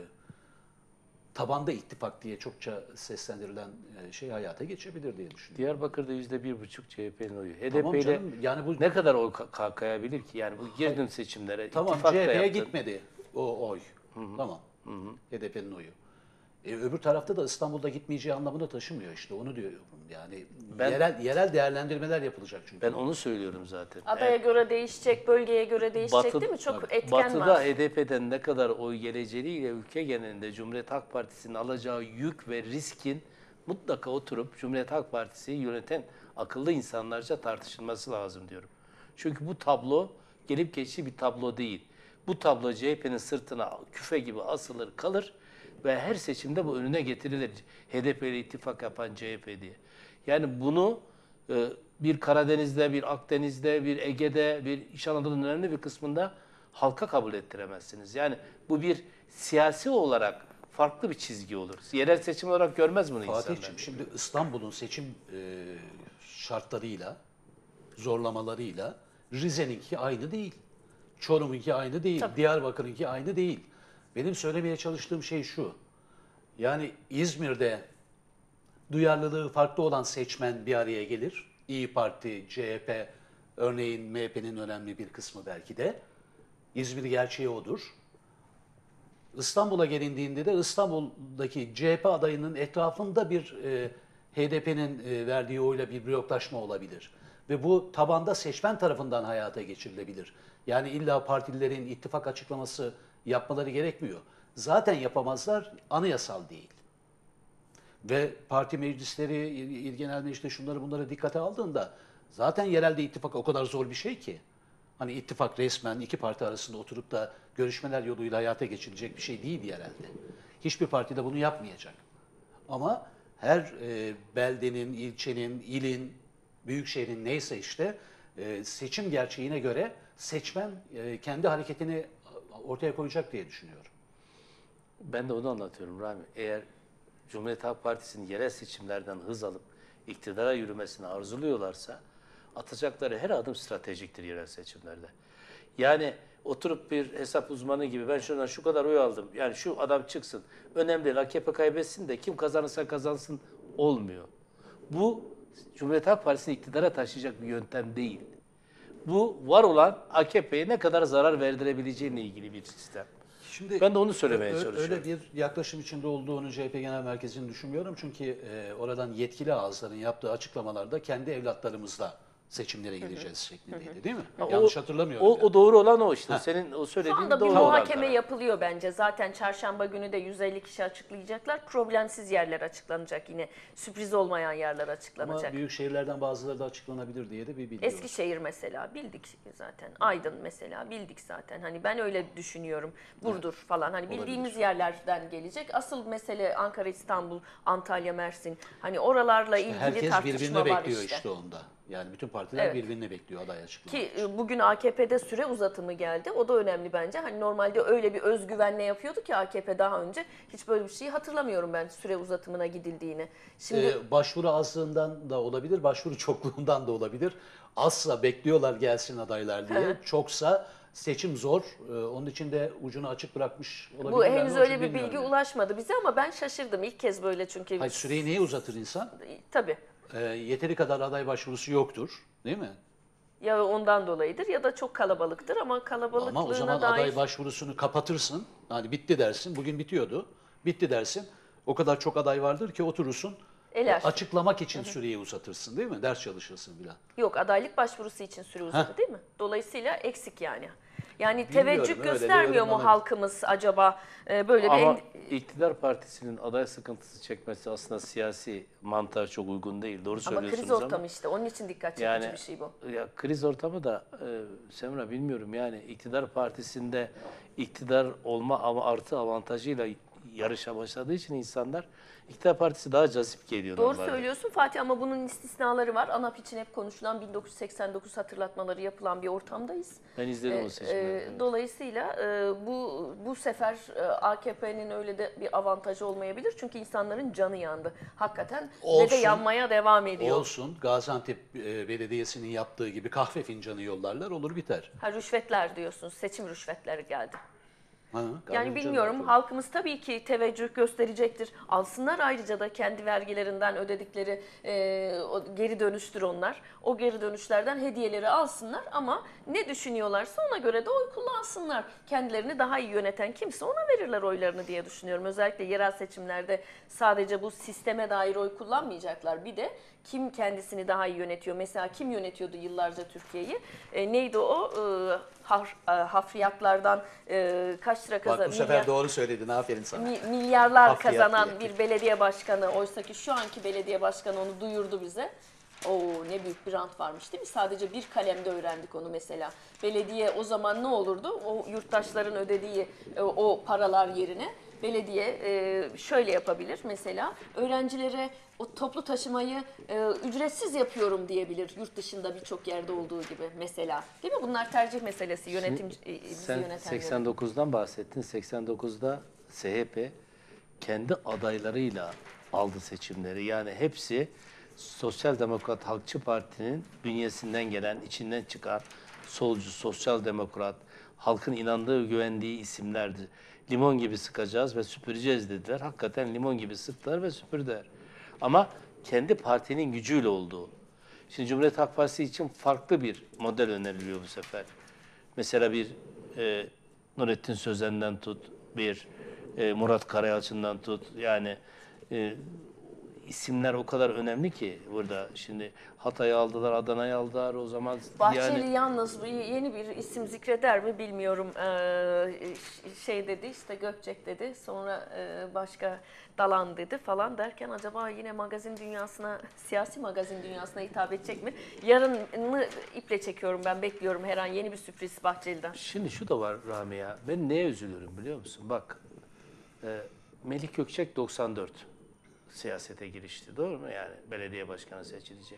tabanda ittifak diye çokça seslendirilen şey hayata geçebilir diye düşünüyorum. Diyarbakır'da %1,5 CHP'nin oyu. Tamam HDP ile canım, yani bu ne kadar oy kayabilir ki? Yani bu girdin seçimlere, tamam, ittifak da CHP'ye yaptın. gitmedi o oy. Tamam. HDP'nin oyu. Öbür tarafta da İstanbul'da gitmeyeceği anlamını taşımıyor işte. Onu diyorum. Yani yerel değerlendirmeler yapılacak çünkü. Ben onu söylüyorum zaten. Adaya göre değişecek, bölgeye göre değişecek değil mi? Çok etken Batı'da var. HDP'den ne kadar oy geleceğiyle ülke genelinde Cumhuriyet Halk Partisi'nin alacağı yük ve riskin mutlaka oturup Cumhuriyet Halk Partisi'yi yöneten akıllı insanlarca tartışılması lazım diyorum. Çünkü bu tablo gelip geçici bir tablo değil. Bu tablo CHP'nin sırtına küfe gibi asılır kalır ve her seçimde bu önüne getirilir. HDP ile ittifak yapan CHP diye. Yani bunu bir Karadeniz'de, bir Akdeniz'de, bir Ege'de, bir İç Anadolu'nun önemli bir kısmında halka kabul ettiremezsiniz. Yani bu bir siyasi olarak farklı bir çizgi olur. Yerel seçim olarak görmez bunu insanlar. Fatih'ciğim, şimdi İstanbul'un seçim şartlarıyla, zorlamalarıyla Rize'ninki aynı değil. Çorum'unki aynı değil. Diyarbakır'ınki aynı değil. Benim söylemeye çalıştığım şey şu. Yani İzmir'de duyarlılığı farklı olan seçmen bir araya gelir. İyi Parti, CHP, örneğin MHP'nin önemli bir kısmı belki de. İzmir gerçeği odur. İstanbul'a gelindiğinde de İstanbul'daki CHP adayının etrafında bir HDP'nin verdiği oyla bir bloklaşma olabilir. Ve bu tabanda seçmen tarafından hayata geçirilebilir. Yani illa partililerin ittifak açıklaması yapmaları gerekmiyor. Zaten yapamazlar, anayasal değil. Ve parti meclisleri, il genel mecliste şunları bunları dikkate aldığında zaten yerelde ittifak o kadar zor bir şey ki. Hani ittifak resmen iki parti arasında oturup da görüşmeler yoluyla hayata geçirilecek bir şey değil yerelde. Hiçbir parti de bunu yapmayacak. Ama her beldenin, ilçenin, ilin, büyükşehirin neyse işte seçim gerçeğine göre seçmen kendi hareketini ortaya koyacak diye düşünüyorum. Ben de onu anlatıyorum Rami. Eğer Cumhuriyet Halk Partisi'nin yerel seçimlerden hız alıp iktidara yürümesini arzuluyorlarsa atacakları her adım stratejiktir yerel seçimlerde. Yani oturup bir hesap uzmanı gibi ben şuradan şu kadar oy aldım. Yani şu adam çıksın. Önemli değil. AKP kaybetsin de kim kazanırsa kazansın olmuyor. Bu Cumhuriyet Halk Partisi'ni iktidara taşıyacak bir yöntem değil. Bu var olan AKP'ye ne kadar zarar verdirebileceğine ilgili bir sistem. Şimdi Ben de onu söylemeye çalışıyorum. Öyle bir yaklaşım içinde olduğunu CHP Genel Merkezi'nin düşünmüyorum. Çünkü oradan yetkili ağızların yaptığı açıklamalarda kendi evlatlarımızla seçimlere gireceğiz şeklindeydi değil mi? Yanlış hatırlamıyorum. O doğru olan o işte. Senin o Şu söylediğin anda bir doğru olan muhakeme taraf. yapılıyor bence. Zaten çarşamba günü de 150 kişi açıklayacaklar. Problemsiz yerler açıklanacak yine. Sürpriz olmayan yerler Ama açıklanacak. büyük şehirlerden bazıları da açıklanabilir diye de bir bilgi var. Eskişehir mesela bildik zaten. Aydın mesela bildik zaten. Hani ben öyle düşünüyorum. Burdur falan. Hani bildiğimiz yerlerden gelecek. Asıl mesele Ankara, İstanbul, Antalya, Mersin. Hani oralarla ilgili Herkes tartışma birbirini var bekliyor işte. işte onda. Yani bütün partiler Evet. birbirini bekliyor aday açıklamak Ki için. bugün AKP'de süre uzatımı geldi. O da önemli bence. Hani normalde öyle bir özgüvenle yapıyordu ki AKP daha önce. Hiç böyle bir şeyi hatırlamıyorum ben süre uzatımına gidildiğini. Şimdi Başvuru azlığından da olabilir, başvuru çokluğundan da olabilir. Azsa bekliyorlar gelsin adaylar diye. Çoksa seçim zor. Onun için de ucunu açık bırakmış olabilirler. bu mi? henüz Onun öyle için bir bilgi bilmiyorum. ulaşmadı bize ama ben şaşırdım. İlk kez böyle çünkü. Hayır, süreyi niye uzatır insan? Tabii. Yeteri kadar aday başvurusu yoktur, değil mi? Ya ondan dolayıdır ya da çok kalabalıktır ama kalabalıklığına Ama o zaman dair... aday başvurusunu kapatırsın. Hani bitti dersin, bugün bitiyordu. Bitti dersin. O kadar çok aday vardır ki oturursun. Eler. Açıklamak için süreyi uzatırsın değil mi? Ders çalışırsın filan. Yok, adaylık başvurusu için süre uzadı değil mi? Dolayısıyla eksik yani. Yani Bilmiyorum, teveccüh öyle de göstermiyor mu yorumlanabilir. halkımız acaba böyle Ama bir... iktidar partisinin aday sıkıntısı çekmesi aslında siyasi mantığa çok uygun değil. Doğru Ama söylüyorsunuz kriz ortamı işte. Onun için dikkat çekici yani bir şey bu. ya kriz ortamı da Semra bilmiyorum yani iktidar partisinde iktidar olma artı avantajıyla yarışa başladığı için insanlar iktidar partisi daha cazip geliyor Doğru normalde. söylüyorsun Fatih ama bunun istisnaları var. ANAP için hep konuşulan 1989 hatırlatmaları yapılan bir ortamdayız. Ben izledim o seçimleri. Evet. Dolayısıyla bu sefer AKP'nin öyle de bir avantajı olmayabilir. Çünkü insanların canı yandı. Hakikaten ve de Olsun. yanmaya devam ediyor. Olsun. Gaziantep Belediyesi'nin yaptığı gibi kahve fincanı yollarlar, olur biter. Ha, rüşvetler diyorsunuz. Seçim rüşvetleri geldi. Ha, kahve Yani fincanı bilmiyorum, olur. halkımız tabii ki teveccüh gösterecektir. Alsınlar ayrıca da kendi vergilerinden ödedikleri o geri dönüştür onlar. O geri dönüşlerden hediyeleri alsınlar ama ne düşünüyorlarsa ona göre de oy kullansınlar. Kendilerini daha iyi yöneten kimse ona verirler oylarını diye düşünüyorum. Özellikle yerel seçimlerde sadece bu sisteme dair oy kullanmayacaklar. Bir de kim kendisini daha iyi yönetiyor? Mesela kim yönetiyordu yıllarca Türkiye'yi? Neydi o? Hafriyatlardan kaç lira Bak kazan? bu sefer doğru söyledin, aferin sana. Milyarlar Hafriyat kazanan diye. bir belediye başkanı. Oysaki şu anki belediye başkanı onu duyurdu bize. Oo, ne büyük bir rant varmış değil mi? Sadece bir kalemde öğrendik onu mesela. Belediye o zaman ne olurdu? O yurttaşların ödediği o paralar yerine belediye şöyle yapabilir mesela. Öğrencilere o toplu taşımayı ücretsiz yapıyorum diyebilir. Yurt dışında birçok yerde olduğu gibi mesela. Değil mi? Bunlar tercih meselesi. Yönetim bizi Sen yönetenlerin. 89'dan bahsettin. 89'da SHP kendi adaylarıyla aldı seçimleri. Yani hepsi Sosyal Demokrat Halkçı Parti'nin bünyesinden gelen, içinden çıkan solcu, sosyal demokrat, halkın inandığı, güvendiği isimlerdi. Limon gibi sıkacağız ve süpüreceğiz dediler. Hakikaten limon gibi sıktılar ve süpürdüler. Ama kendi partinin gücüyle olduğu. Şimdi Cumhuriyet Halk Partisi için farklı bir model öneriliyor bu sefer. Mesela bir Nurettin Sözen'den tut, bir Murat Karayalçın'dan tut. Yani isimler o kadar önemli ki burada. Şimdi Hatay'ı aldılar, Adana'yı aldılar. O zaman Bahçeli yani yalnız yeni bir isim zikreder mi bilmiyorum. Şey dedi işte Gökçek dedi, sonra başka Dalan dedi falan derken acaba yine magazin dünyasına, siyasi magazin dünyasına hitap edecek mi? Yarını iple çekiyorum, ben bekliyorum her an yeni bir sürpriz Bahçeli'den. şimdi şu da var Rami ya. Ben neye üzülüyorum biliyor musun? Bak Melik Gökçek 94 siyasete girişti. Doğru mu? Yani belediye başkanı seçilecek.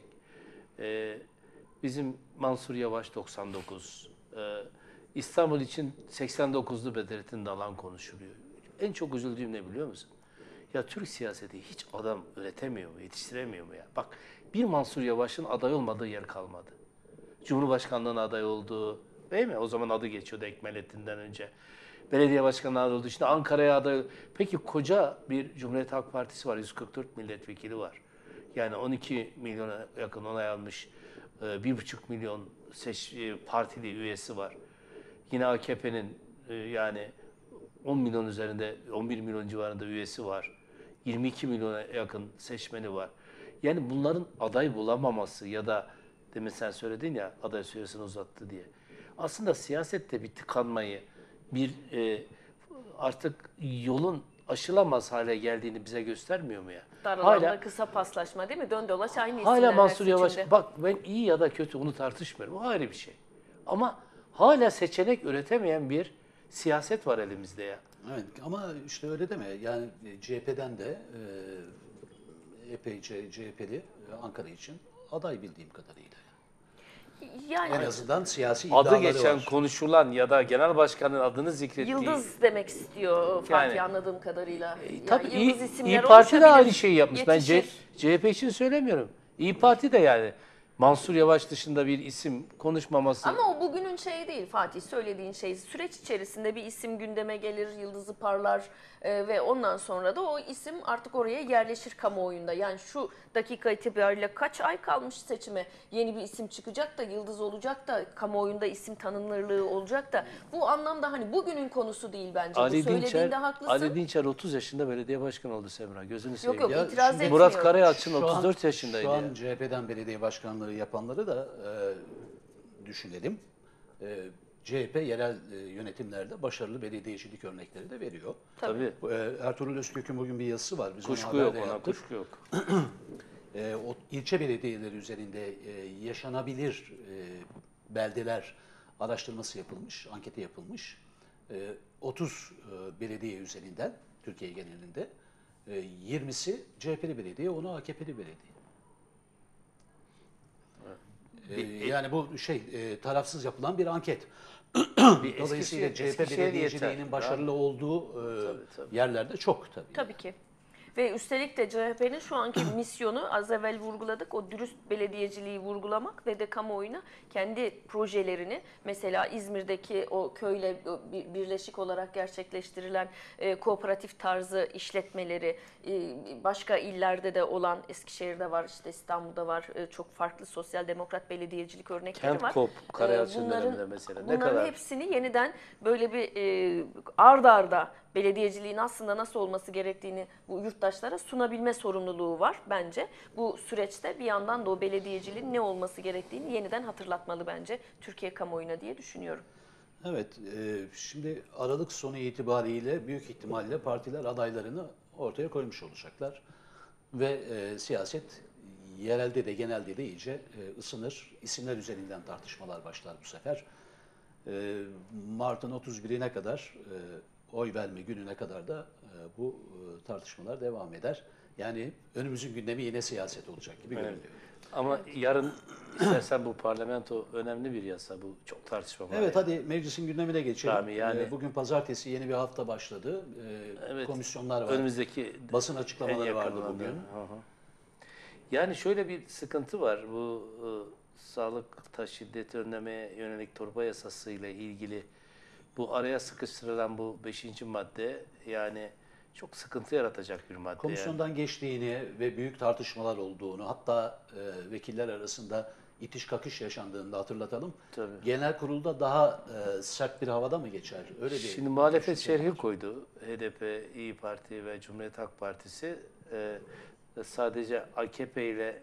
Bizim Mansur Yavaş 99. İstanbul için 89'lu Bedrettin Dalan konuşuluyor. En çok üzüldüğüm ne biliyor musun? Ya Türk siyaseti hiç adam üretemiyor mu, yetiştiremiyor mu ya? Bak bir Mansur Yavaş'ın aday olmadığı yer kalmadı. Cumhurbaşkanlığına aday oldu, değil mi? O zaman adı geçiyordu Ekmelettin'den önce. Belediye başkanlığı aday oldu. Şimdi Ankara'ya aday. Peki koca bir Cumhuriyet Halk Partisi var. 144 milletvekili var. Yani 12 milyona yakın onay almış. 1,5 milyon partili üyesi var. Yine AKP'nin yani 10 milyon üzerinde, 11 milyon civarında üyesi var. 22 milyona yakın seçmeni var. Yani bunların aday bulamaması ya da demin sen söyledin ya aday süresini uzattı diye. Aslında siyasette bir tıkanmayı, bir artık yolun aşılamaz hale geldiğini bize göstermiyor mu ya? Dar alanda kısa paslaşma değil mi? Dön dolaş aynı isimler Hala her Mansur Yavaş, seçimde. bak ben iyi ya da kötü onu tartışmıyorum. O ayrı bir şey. Ama hala seçenek üretemeyen bir siyaset var elimizde ya. Evet, ama işte öyle deme. Yani CHP'den de epeyce CHP'li Ankara için aday bildiğim kadarıyla. Yani En azından siyasi Adı iddiaları geçen, var. konuşulan ya da genel başkanın adını zikrettiği. Yıldız demek istiyor Fatih Yani, anladığım kadarıyla. Tabii Yani yıldız isimler İyi Parti de oluşabilir, aynı şeyi yapmış. Ben yetişir. CHP için söylemiyorum. İyi Parti de yani Mansur Yavaş dışında bir isim konuşmaması. Ama o bugünün şeyi değil Fatih, söylediğin şey. Süreç içerisinde bir isim gündeme gelir, yıldızı parlar ve ondan sonra da o isim artık oraya yerleşir kamuoyunda. Yani şu dakika itibariyle kaç ay kalmış seçime, yeni bir isim çıkacak da, yıldız olacak da, kamuoyunda isim tanınırlığı olacak da. Bu anlamda hani bugünün konusu değil bence. Bu söylediğinde haklısın. Ali Dinçer 30 yaşında belediye başkanı oldu Semra. Gözünü seveyim. Yok Ya itiraz şimdi etmiyorum. Murat Karayalçın Şu an- 34 yaşındaydı. Şu an ya. CHP'den belediye başkanlığı yapanları da düşünelim. CHP yerel yönetimlerde başarılı belediyecilik örnekleri de veriyor. Tabii. Ertuğrul Özkök'ün bugün bir yazısı var. Biz Kuşku ona haber yok de ona, yaptık. kuşku yok. O ilçe belediyeleri üzerinde yaşanabilir beldeler araştırması yapılmış, anketi yapılmış. 30 belediye üzerinden Türkiye genelinde. 20'si CHP'li belediye, 10'u AKP'li belediye. Yani bu tarafsız yapılan bir anket. Dolayısıyla CHP belediyeciliğinin başarılı olduğu Tabii. yerlerde çok tabii. Tabii ki. Ve üstelik de CHP'nin şu anki misyonu, az evvel vurguladık, o dürüst belediyeciliği vurgulamak ve de kamuoyuna kendi projelerini, mesela İzmir'deki o köyle birleşik olarak gerçekleştirilen kooperatif tarzı işletmeleri, başka illerde de olan, Eskişehir'de var, işte İstanbul'da var, çok farklı sosyal demokrat belediyecilik örnekleri var. Kentkop, Karayalçın döneminde mesela. Ne Bunların kadar? hepsini yeniden böyle bir ard arda belediyeciliğin aslında nasıl olması gerektiğini bu yurttaşlara sunabilme sorumluluğu var bence. Bu süreçte bir yandan da o belediyeciliğin ne olması gerektiğini yeniden hatırlatmalı bence Türkiye kamuoyuna diye düşünüyorum. Evet, şimdi Aralık sonu itibariyle büyük ihtimalle partiler adaylarını ortaya koymuş olacaklar. Ve siyaset yerelde de genelde de iyice ısınır. İsimler üzerinden tartışmalar başlar bu sefer. Mart'ın 31'ine kadar, oy verme gününe kadar da bu tartışmalar devam eder. Yani önümüzün gündemi yine siyaset olacak gibi görünüyor. Ama yarın istersen bu parlamento önemli bir yasa. Bu çok tartışma var. Evet, hadi meclisin gündemine geçelim. Tabii, yani- Bugün pazartesi yeni bir hafta başladı. Evet. Komisyonlar var. Önümüzdeki Basın en açıklamaları vardı yakınlarda. bugün. Hı hı. Yani şöyle bir sıkıntı var. Bu sağlıkta şiddeti önlemeye yönelik torba yasası ile ilgili bu araya sıkıştırılan bu 5. madde yani çok sıkıntı yaratacak bir madde. Yani. Komisyondan geçtiğini ve büyük tartışmalar olduğunu, hatta vekiller arasında itiş kakış yaşandığını da hatırlatalım. Tabii. Genel kurulda daha sert bir havada mı geçer? Öyle bir Şimdi muhalefet düşünce şerhi var. koydu. HDP, İyi Parti ve Cumhuriyet Halk Partisi sadece AKP ile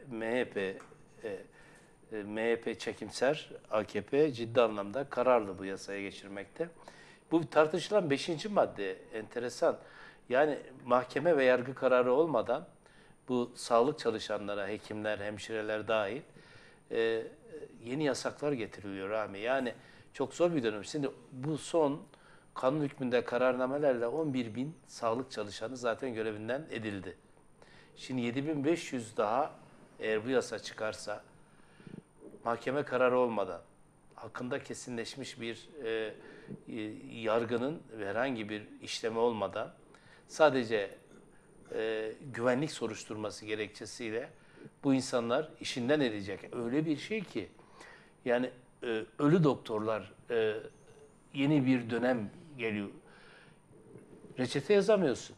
MHP çekimser, AKP ciddi anlamda kararlı bu yasaya geçirmekte. Bu tartışılan 5. madde enteresan. Yani mahkeme ve yargı kararı olmadan bu sağlık çalışanlara, hekimler, hemşireler dahil yeni yasaklar getiriliyor Rami. Yani çok zor bir dönem. Şimdi bu son kanun hükmünde kararnamelerle 11 bin sağlık çalışanı zaten görevinden edildi. Şimdi 7500 daha eğer bu yasa çıkarsa mahkeme kararı olmadan hakkında kesinleşmiş bir yargının herhangi bir işlemi olmadan sadece güvenlik soruşturması gerekçesiyle bu insanlar işinden edilecek. Öyle bir şey ki yani ölü doktorlar yeni bir dönem geliyor. Reçete yazamıyorsun.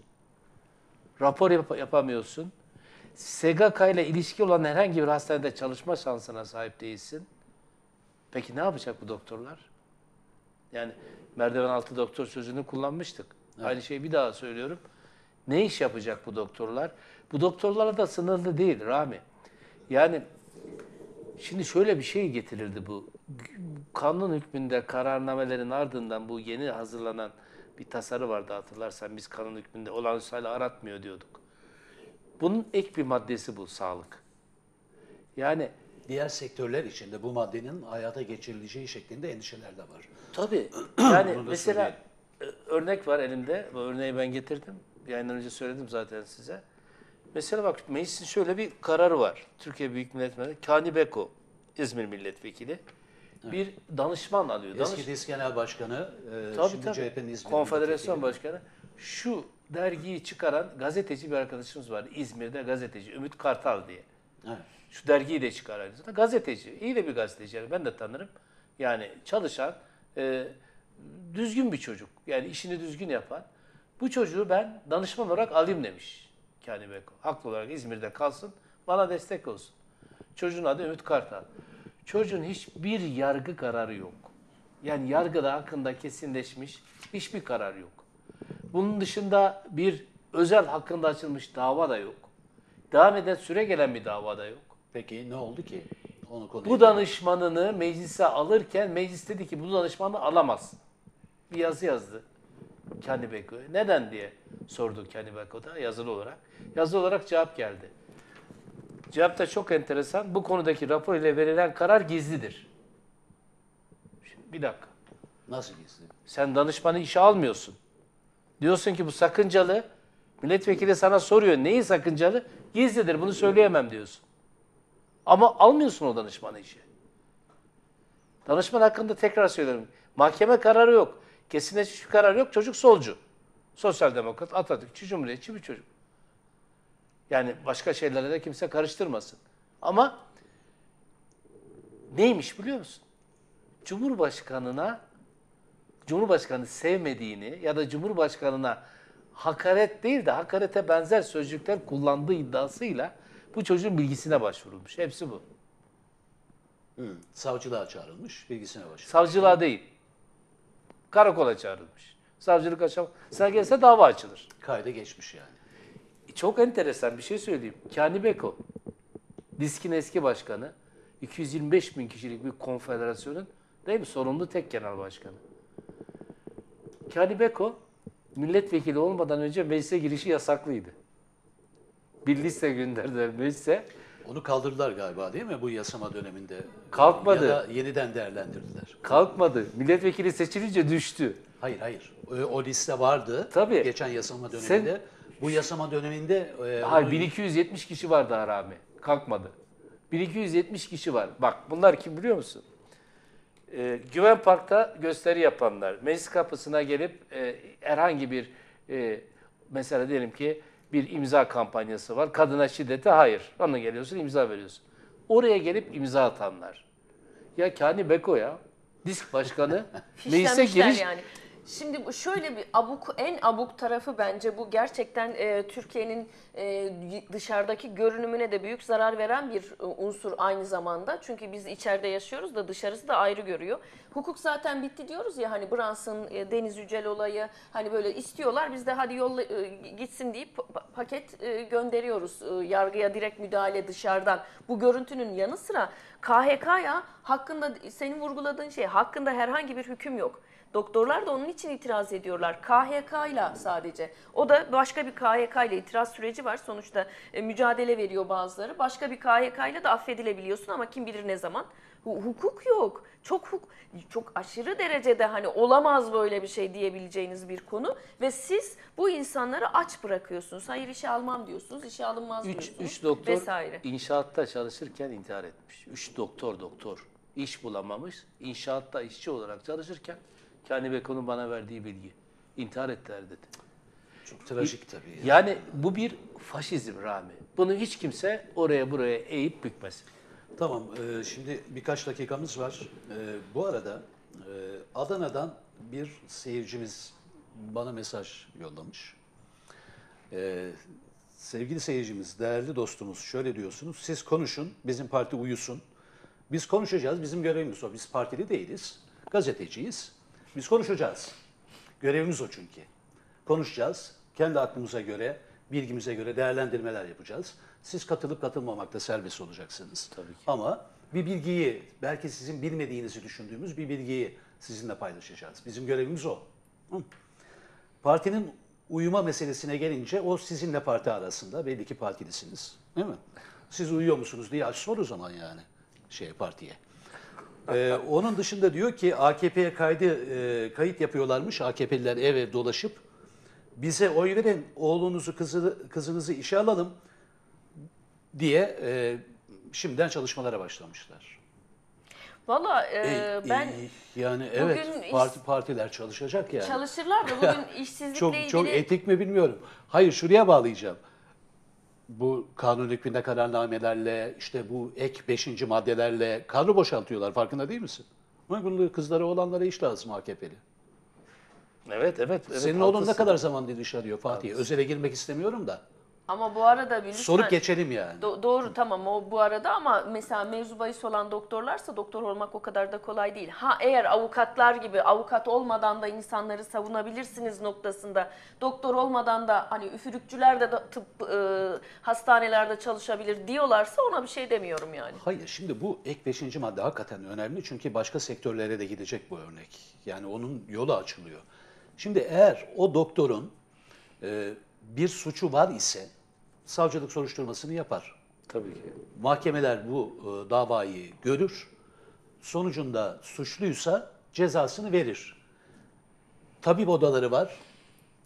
Rapor yapamıyorsun. SGK ile ilişki olan herhangi bir hastanede çalışma şansına sahip değilsin. Peki ne yapacak bu doktorlar? Yani merdiven altı doktor sözünü kullanmıştık. Evet. Aynı şeyi bir daha söylüyorum. Ne iş yapacak bu doktorlar? Bu doktorlara da sınırlı değil Rami. Yani şimdi şöyle bir şey getirildi bu. Kanun hükmünde kararnamelerin ardından bu yeni hazırlanan bir tasarı vardı hatırlarsan. Biz kanun hükmünde olağanüstü hali aratmıyor diyorduk. Bunun ek bir maddesi bu, sağlık. Yani Diğer sektörler için de bu maddenin hayata geçirileceği şeklinde endişeler de var. tabii. Yani Bunu da mesela örnek var elimde. Bu örneği ben getirdim. Yayından önce söyledim zaten size. Mesela bak meclisin şöyle bir kararı var. Türkiye Büyük Millet Meclisi. Kani Beko, İzmir Milletvekili. Bir danışman alıyor. Eski DİSK Genel Başkanı, şimdi Tabii. CHP'nin İzmir Konfederasyon Milletvekili. Başkanı. Şu dergiyi çıkaran gazeteci bir arkadaşımız var. İzmir'de gazeteci. Ümit Kartal diye. Evet. Şu dergiyi de çıkaran. Gazeteci. İyi de bir gazeteci. Yani ben de tanırım. Yani çalışan, düzgün bir çocuk. Yani işini düzgün yapan. Bu çocuğu ben danışman olarak alayım demiş Kani Beko. Haklı olarak İzmir'de kalsın. Bana destek olsun. Çocuğun adı Ümit Kartal. Çocuğun hiçbir yargı kararı yok. Yani yargıda hakkında kesinleşmiş hiçbir karar yok. Bunun dışında bir özel hakkında açılmış dava da yok. Devam eden süre gelen bir dava da yok. Peki ne oldu ki? Onu Bu danışmanını meclise alırken meclis dedi ki bu danışmanı alamaz. Bir yazı yazdı Kani Beko'ya. Neden diye sordu Kani Beko'da yazılı olarak. Yazılı olarak cevap geldi. Cevap da çok enteresan. Bu konudaki rapor ile verilen karar gizlidir. Şimdi bir dakika. Nasıl gizli? Sen danışmanı işe almıyorsun. Diyorsun ki bu sakıncalı. Milletvekili sana soruyor neyi sakıncalı? Gizlidir, bunu söyleyemem diyorsun. Ama almıyorsun o danışmanı işe. Danışman hakkında tekrar söylüyorum. Mahkeme kararı yok. Kesinleşmiş bir karar yok. Çocuk solcu. Sosyal demokrat, Atatürkçü, Cumhuriyetçi bir çocuk. Yani başka şeylerle de kimse karıştırmasın. Ama neymiş biliyor musun? Cumhurbaşkanı sevmediğini ya da Cumhurbaşkanına hakaret değil de hakarete benzer sözcükler kullandığı iddiasıyla bu çocuğun bilgisine başvurulmuş. Hepsi bu. Savcılığa çağrılmış, bilgisine başvurmuş. Savcılığa değil. Karakola çağrılmış. Savcılık aşamasına gelse dava açılır. Kayda geçmiş yani. Çok enteresan bir şey söyleyeyim. Kani Beko, DİSK'in eski başkanı, 225 bin kişilik bir konfederasyonun değil mi? Sorumlu tek genel başkanı. Kani Beko, milletvekili olmadan önce meclise girişi yasaklıydı. Bir liste gönderdiler meclise. Onu kaldırdılar galiba değil mi bu yasama döneminde? Kalkmadı. Ya da yeniden değerlendirdiler. Kalkmadı. Milletvekili seçilince düştü. Hayır. O liste vardı. Tabii. Geçen yasama döneminde. Bu yasama döneminde... Hayır, onu- 1270 kişi vardı Harami. Kalkmadı. 1270 kişi var. Bak bunlar kim biliyor musun? Güven Park'ta gösteri yapanlar, meclis kapısına gelip herhangi bir mesela diyelim ki bir imza kampanyası var. Kadına şiddete hayır. Ona geliyorsun imza veriyorsun. Oraya gelip imza atanlar. Ya Kani Beko ya. DİSK başkanı meclise Fişlenmişler giriş yani. Şimdi bu şöyle bir en abuk tarafı bence bu gerçekten Türkiye'nin dışarıdaki görünümüne de büyük zarar veren bir unsur aynı zamanda. Çünkü biz içeride yaşıyoruz da dışarısı da ayrı görüyor. Hukuk zaten bitti diyoruz ya hani Brunson, Deniz Yücel olayı hani böyle istiyorlar biz de hadi yolla gitsin deyip paket gönderiyoruz yargıya direkt müdahale dışarıdan. Bu görüntünün yanı sıra KHK'ya hakkında senin vurguladığın şey hakkında herhangi bir hüküm yok. Doktorlar da onun için itiraz ediyorlar. KHK ile sadece. O da başka bir KHK ile itiraz süreci var. Sonuçta mücadele veriyor bazıları. Başka bir KHK ile de affedilebiliyorsun ama kim bilir ne zaman. Hukuk yok. Çok aşırı derecede hani olamaz böyle bir şey diyebileceğiniz bir konu ve siz bu insanları aç bırakıyorsunuz. Hayır işe almam diyorsunuz, işe alınmaz diyorsunuz Üç doktor vesaire. inşaatta çalışırken intihar etmiş. 3 doktor iş bulamamış. İnşaatta işçi olarak çalışırken Kani Beko'nun bana verdiği bilgi. İntihar ettiler dedi. Çok trajik tabii. Yani bu bir faşizm Rami. Bunu hiç kimse oraya buraya eğip bükmesin. Tamam, şimdi birkaç dakikamız var. Bu arada Adana'dan bir seyircimiz bana mesaj yollamış. Sevgili seyircimiz, değerli dostumuz şöyle diyorsunuz, siz konuşun, bizim parti uyusun. Biz konuşacağız, bizim görevimiz o. Biz partili değiliz, gazeteciyiz. Biz konuşacağız. Görevimiz o çünkü. Konuşacağız, kendi aklımıza göre, bilgimize göre değerlendirmeler yapacağız. Siz katılıp katılmamakta serbest olacaksınız. Tabii ki. Ama bir bilgiyi, belki sizin bilmediğinizi düşündüğümüz bir bilgiyi sizinle paylaşacağız. Bizim görevimiz o. Hı? Partinin uyuma meselesine gelince o sizinle parti arasında. Belli ki partilisiniz. Değil mi? Siz uyuyor musunuz diye sor o zaman yani partiye. Onun dışında diyor ki AKP'ye kayıt yapıyorlarmış. AKP'liler ev ev dolaşıp bize oy verin, oğlunuzu, kızınızı işe alalım diye şimdiden çalışmalara başlamışlar. Valla ben yani evet bugün partiler çalışacak yani. çalışırlar da bugün işsizlikle ilgili... Çok etik mi bilmiyorum. Hayır şuraya bağlayacağım. Bu kanun hükmünde kararnamelerle işte bu ek 5. maddelerle kadro boşaltıyorlar farkında değil misin? Ama bunun kızları olanlara iş lazım AKP'li. Evet. Senin oğlun ne haklısın. kadar zamandır iş arıyor Fatih? Özele girmek istemiyorum da. Ama bu arada bir lütfen... Sorup geçelim yani. Doğru tamam o bu arada ama mesela mevzu bahis olan doktorlarsa doktor olmak o kadar da kolay değil. Ha eğer avukatlar gibi avukat olmadan da insanları savunabilirsiniz noktasında doktor olmadan da hani üfürükçüler de tıp hastanelerde çalışabilir diyorlarsa ona bir şey demiyorum yani. Hayır şimdi bu ek 5. madde hakikaten önemli çünkü başka sektörlere de gidecek bu örnek. Yani onun yolu açılıyor. Şimdi eğer o doktorun bir suçu var ise savcılık soruşturmasını yapar. Tabii ki. Mahkemeler bu davayı görür. Sonucunda suçluysa cezasını verir. Tabip odaları var.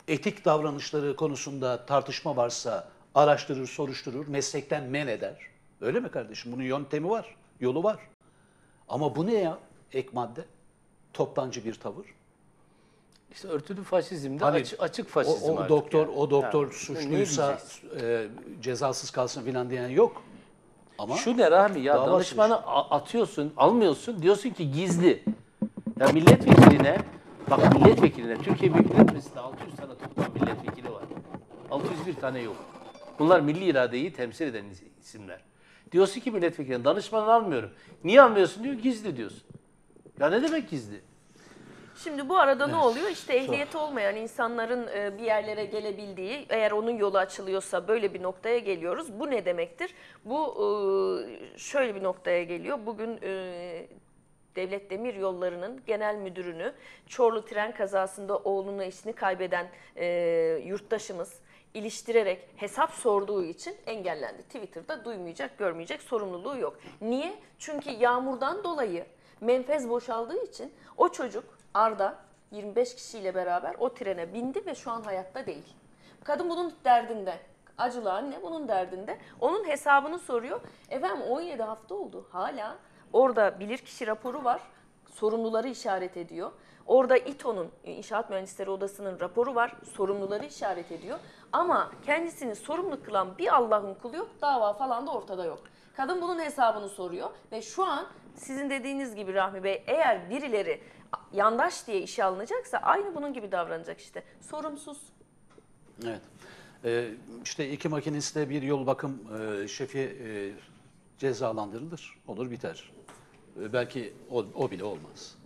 etik davranışları konusunda tartışma varsa araştırır, soruşturur, meslekten men eder. Öyle mi kardeşim? Bunun yöntemi var, yolu var. Ama bu ne ya? Ek madde, toptancı bir tavır. İşte örtülü faşizm de Hani açık faşizm o artık doktor, yani. o doktor Yani suçluysa cezasız kalsın filan diyen yok. Ama şu ne Rahmi ya, dava danışmanı atıyorsun, almıyorsun, diyorsun ki gizli. Ya milletvekiline, bak milletvekiline, Türkiye Büyük Millet Meclisi'nde 600 tane toplam milletvekili var. 601 tane yok. Bunlar milli iradeyi temsil eden isimler. Diyorsun ki milletvekiline danışmanı almıyorum. Niye almıyorsun diyor, gizli diyorsun. Ya ne demek gizli? Şimdi bu arada ne oluyor? İşte ehliyeti olmayan insanların bir yerlere gelebildiği, eğer onun yolu açılıyorsa böyle bir noktaya geliyoruz. Bu ne demektir? Bu şöyle bir noktaya geliyor. Bugün Devlet Demiryolları'nın genel müdürünü Çorlu tren kazasında oğlunu, eşini kaybeden yurttaşımız iliştirerek hesap sorduğu için engellendi. Twitter'da duymayacak, görmeyecek, sorumluluğu yok. Niye? Çünkü yağmurdan dolayı menfez boşaldığı için o çocuk Arda 25 kişiyle beraber o trene bindi ve şu an hayatta değil. Kadın bunun derdinde. Acılı anne bunun derdinde. Onun hesabını soruyor. Efendim 17 hafta oldu. Hala orada bilirkişi raporu var. Sorumluları işaret ediyor. Orada İTO'nun, İnşaat Mühendisleri Odası'nın raporu var. Sorumluları işaret ediyor. Ama kendisini sorumlu kılan bir Allah'ın kulu yok. Dava falan da ortada yok. Kadın bunun hesabını soruyor ve şu an sizin dediğiniz gibi Rahmi Bey, eğer birileri yandaş diye işe alınacaksa aynı bunun gibi davranacak işte. Sorumsuz. evet. İşte iki makiniste bir yol bakım şefi cezalandırılır, olur biter. Belki o bile olmaz.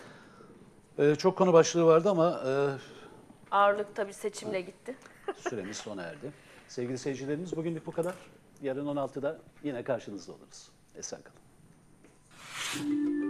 Çok konu başlığı vardı ama Ağırlık tabii seçimle gitti. süremiz sona erdi. Sevgili seyircilerimiz, bugünlük bu kadar. Yarın 16'da yine karşınızda oluruz. Esen kalın.